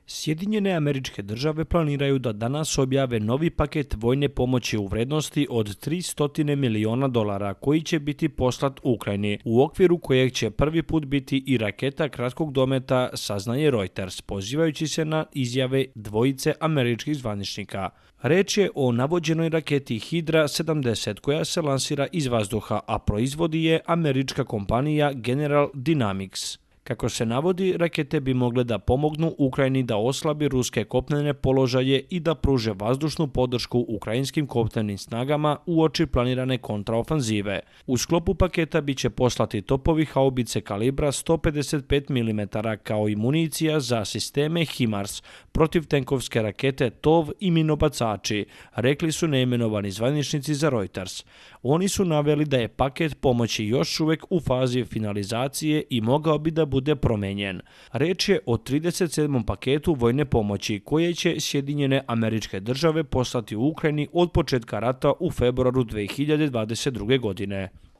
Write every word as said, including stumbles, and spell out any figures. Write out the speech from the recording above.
Sjedinjene Američke Države planiraju da danas objave novi paket vojne pomoći u vrednosti od tristo miliona dolara koji će biti poslat Ukrajini, u okviru kojeg će prvi put biti i raketa kratkog dometa, saznaje Reuters, pozivajući se na izjave dvojice američkih zvaničnika. Reč je o navođenoj raketi Hydra sedamdeset koja se lansira iz vazduha, a proizvodi je američka kompanija General Dynamics. Kako se navodi, rakete bi mogle da pomognu Ukrajini da oslabi ruske kopnene položaje i da pruže vazdušnu podršku ukrajinskim kopnenim snagama uoči planirane kontraofanzive. U sklopu paketa biće poslati topovi haubice kalibra sto pedeset pet milimetara kao i municija za sisteme HIMARS, protivtenkovske rakete TOV i minobacači, rekli su neimenovani zvaničnici za Reuters. Oni su naveli da je paket pomoći još uvek u fazi finalizacije i mogao bi da bude promenjen. Reč je o trideset sedmom paketu vojne pomoći koje će Sjedinjene Američke Države poslati u Ukrajini od početka rata u februaru dve hiljade dvadeset druge. godine.